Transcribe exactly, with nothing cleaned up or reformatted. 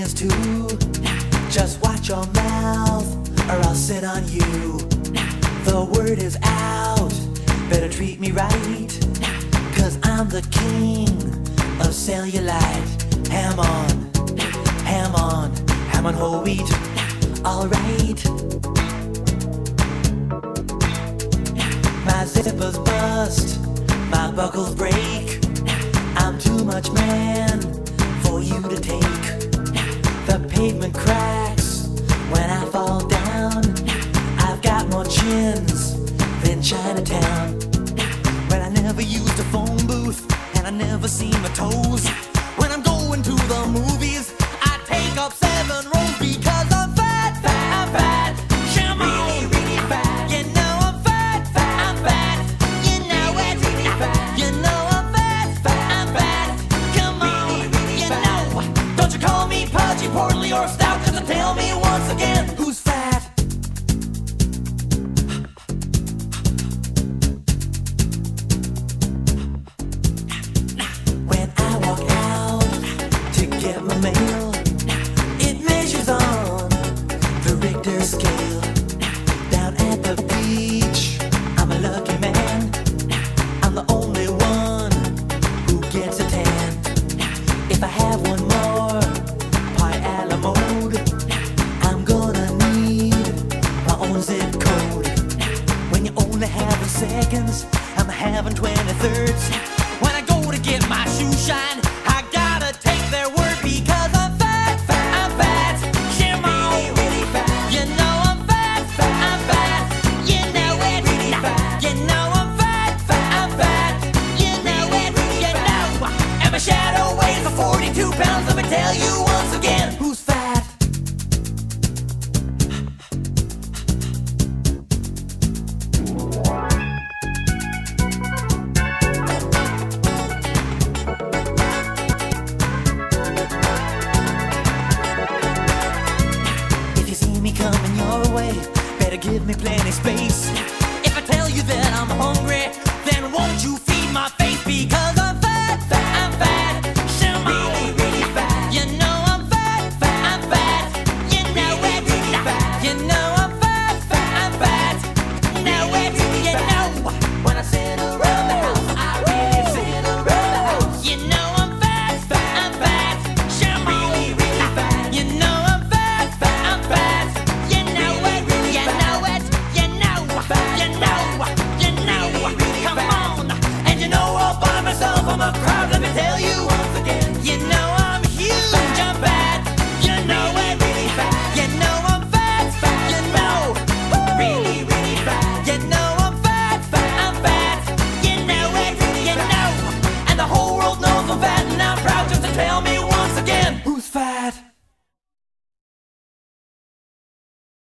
is too. Just watch your mouth or I'll sit on you. The word is out, better treat me right, cause I'm the king of cellulite. Ham on, ham on, ham on whole wheat. Alright. My zippers bust, my buckles break. I'm too much man for you to take. The pavement cracks when I fall down. I've got more chins than Chinatown. Well, I never used a phone booth and I never seen my toes. When I'm going to the movies, I take up seven rows because I'm fat, fat, I'm fat. Come on, really, really fat. You know I'm fat, fat, I'm fat. You know it's really fat. You know I'm fat, fat, I'm fat. Come on, really, really you fat. Know. Don't you call me pudgy, portly, or stout, just to tell me once again who's fat. When I walk out to get my mail, it measures on the Richter scale. Down at the beach, I'm a lucky man. I'm the only one who gets a tan. If I have one more pie a la mode, I'm gonna need my own zip code. When you only have seconds, I'm having twenty-thirds. When I go to get my shoe shine, I gotta take their word because I'm fat, fat, I'm fat. Come on, really, really fat. You know I'm fat, fat, I'm fat. You know it, really fat. You know I'm fat, fat, I'm fat. You know it, you know. And my shadow weighs a forty-two pounds. Let me tell you once again who's fat. If you see me coming your way, better give me plenty space.